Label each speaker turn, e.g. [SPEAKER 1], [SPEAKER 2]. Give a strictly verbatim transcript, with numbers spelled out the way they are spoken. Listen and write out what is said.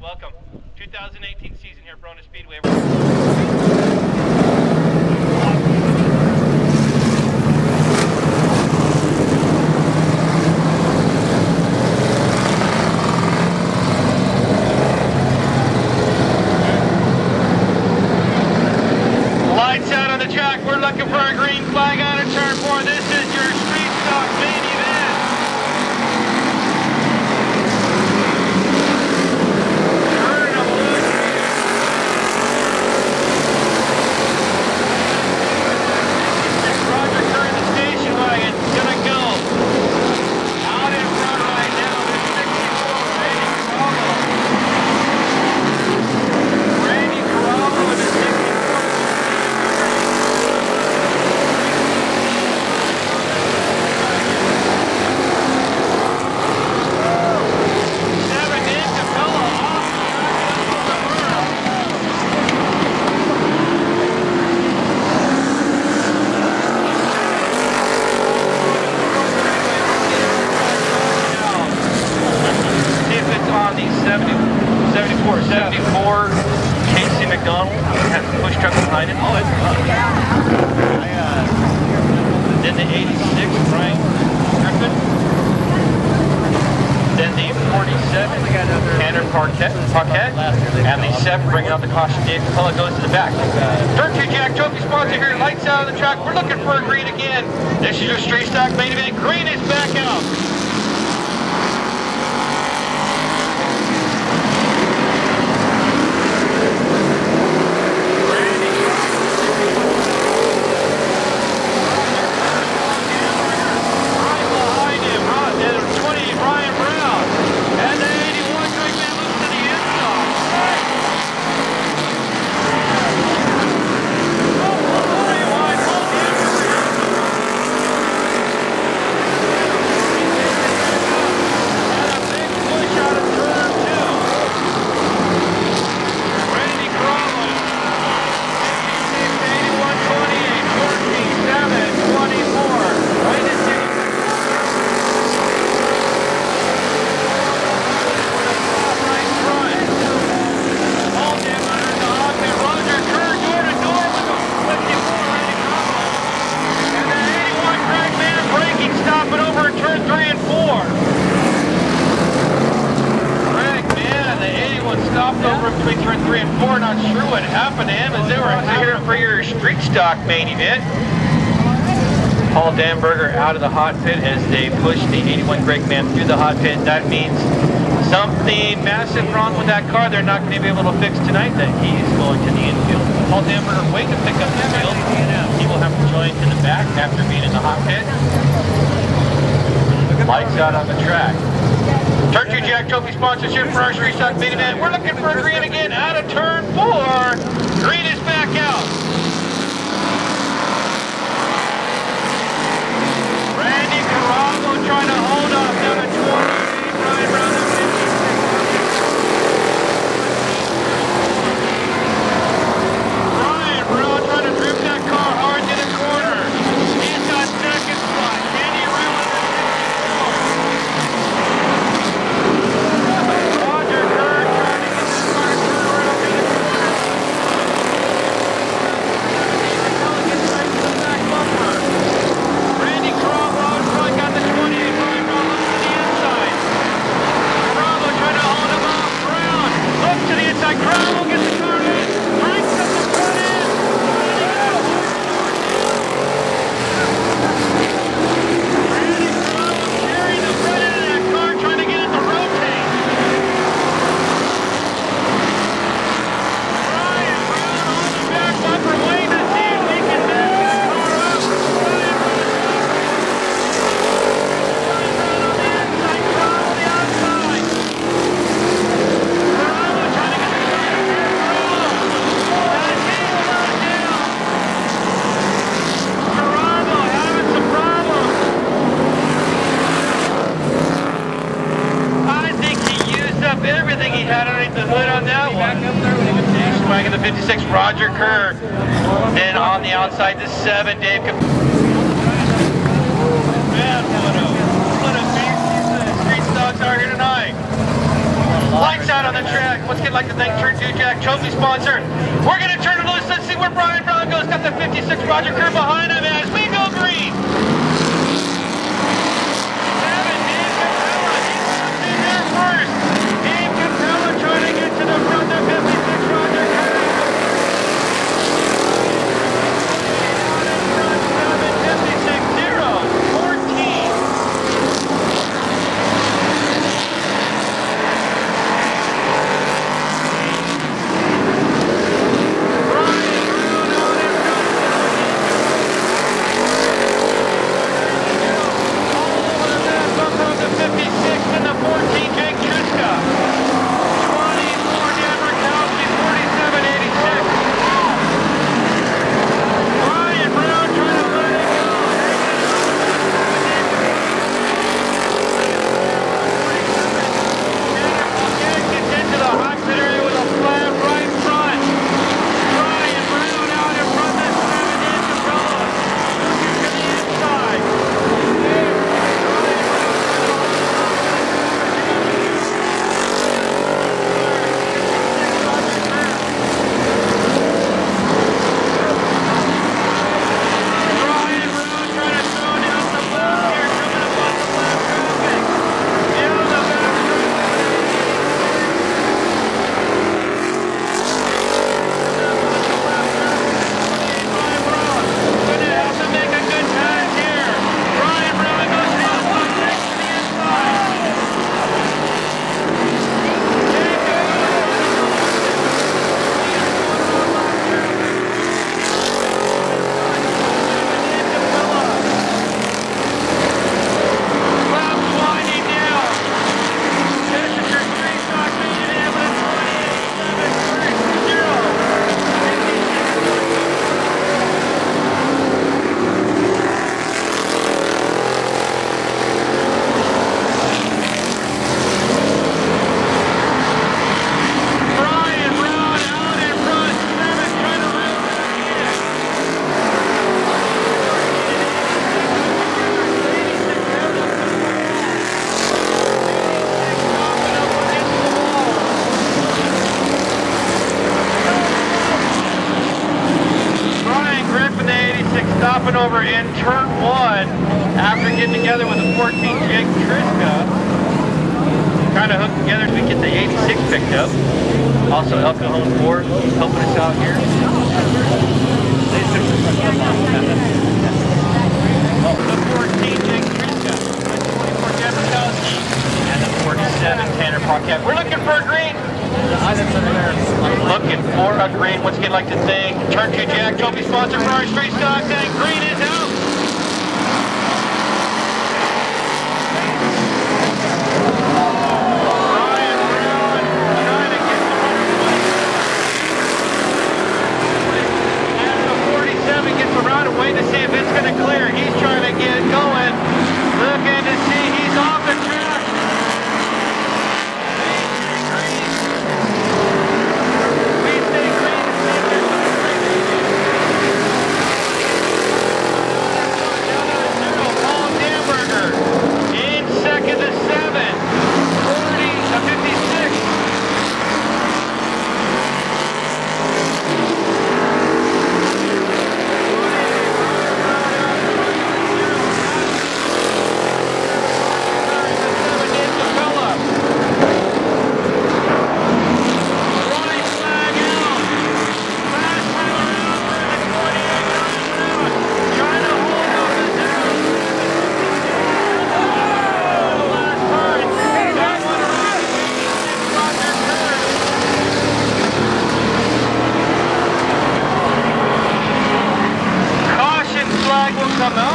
[SPEAKER 1] welcome. two thousand eighteen season here at Verona Speedway. Lights out on the track. We're looking for a green flag out of turn four. This is your street stock main event. Roger Kerr in the station wagon. Gonna go out in front right now. There's sixty-four Randy Carvalho. Randy Carvalho with the sixty-four. Seven in Capella off the See if it's on the seventy, seventy-four, seventy-four Casey McDonald has a push truck behind it. Oh, it's fun. Then the eighty-six Brian Griffin. Then the forty-seven Tanner Parquette, Parquette. And the seven bringing out the caution. Dave Capella goes to the back. Dirt two Jack Trophy sponsor here. Lights out on the track. We're looking for a green again. This is your straight stock main event. Green is back out. Main event. Paul Danberger out of the hot pit as they push the eighty-one Greg Mann through the hot pit. That means something massive wrong with that car they're not going to be able to fix tonight, that he's going to the infield. Paul Danberger wait to pick up the field. He will have to join to the back after being in the hot pit. Lights out on the track. Turn two Jack Trophy sponsorship for our Street Stock main event. We're looking for a green again out of turn four. Green is back out. Randy Carvalho trying to hold off down at twenty-eight, right around the fifty-six. Brian Brown trying to drip that car hard to the corner. He's got second spot. Can he reel it in? Roger Kerr trying to get this car to turn around to the corner. Gets right to the back bumper. Randy Carvalho got the twenty-eight Brian Brown looks to the inside. Carvalho trying to hold him off. Brown looks to the inside. Carvalho gets the car in. Brings up the front end. Randy Carvalho carrying the front end of that car, trying to get it to rotate. Brian Brown on the back bumper, waiting to see if he can back that car up. Brian Brown. Everything he had underneath the hood on that one. Swinging the fifty-six Roger Kerr. Then on the outside, the seven Dave. Man, what a what a beast these uh, street stocks are here tonight. Lights out on the track. Let's get like the thing. Turn two Jack Trophy sponsor. We're gonna turn it loose. Let's see where Brian Brown goes. Got the fifty-six Roger Kerr behind him as we go green. Seven, Dave Capella. He's in there first. Dave Capella trying to get to the front of fifty-six Roger Kerr. seven, fifty-six, zero, fourteen. Stopping over in turn one after getting together with the fourteen Jake Triska. Kind of hooked together so we get the eighty-six picked up. Also El Cajon Ford helping us out here. The fourteen Jake Triska, the twenty-four Gabrikowski, and the forty-seven Tanner Paquette. We're looking for a green. Looking for a green. Once again, like to thank Turn two Jack Trophy sponsor for our straight stock. That green is out. Brian Brown trying to get the and the forty-seven gets around and waiting to see if it's going to clear. He's trying to get going. Looking to see he's off the track. Come out.